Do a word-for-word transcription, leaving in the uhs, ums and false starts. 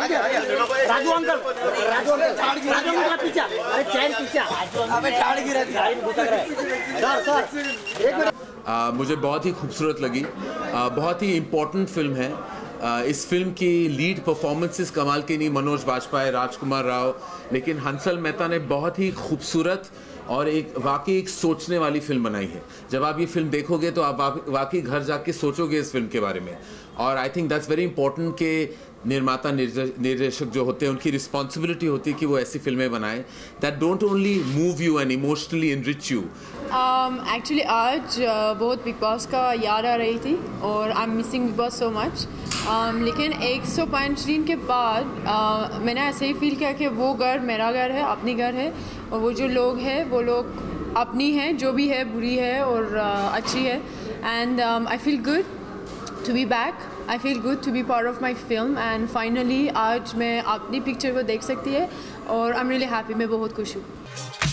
Raju uncle, Raju uncle, Raju uncle पीछे, अरे चैन पीछे, अबे झाड़ गिरा दिया, सर सर एक मिनट। मुझे बहुत ही खूबसूरत लगी, आ, बहुत ही इम्पोर्टेंट फिल्म है। आ, इस फिल्म की लीड परफॉर्मेंसेस कमाल की नहीं, मनोज बाजपेयी, राजकुमार राव, लेकिन हंसल मेहता ने बहुत ही खूबसूरत और एक वाकई एक सोचने वाली फिल्म बनाई है। जब आप ये फिल्म देखोगे तो आप वाकई घर जाके सोचोगे इस फिल्म के बारे में। और I think that's very important कि निर्माता निर्देशक जो होते हैं उनकी रिस्पॉन्सिबिलिटी होती है कि वो ऐसी फिल्में बनाएं that don't only move you and emotionally enrich you. Actually आज uh, बहुत बिग बॉस का याद आ रही थी और I am missing Bigg Boss so much. लेकिन एक सौ पाँच दिन के बाद uh, मैंने ऐसे ही फील किया कि वो घर मेरा घर है, अपनी घर है, और वो जो लोग हैं वो लोग अपनी हैं, जो भी है बुरी है और uh, अच्छी है। And I feel good to be back. I feel good to be part of my film and finally आज मैं अपनी पिक्चर को देख सकती है और I'm really happy, मैं बहुत खुश हूँ।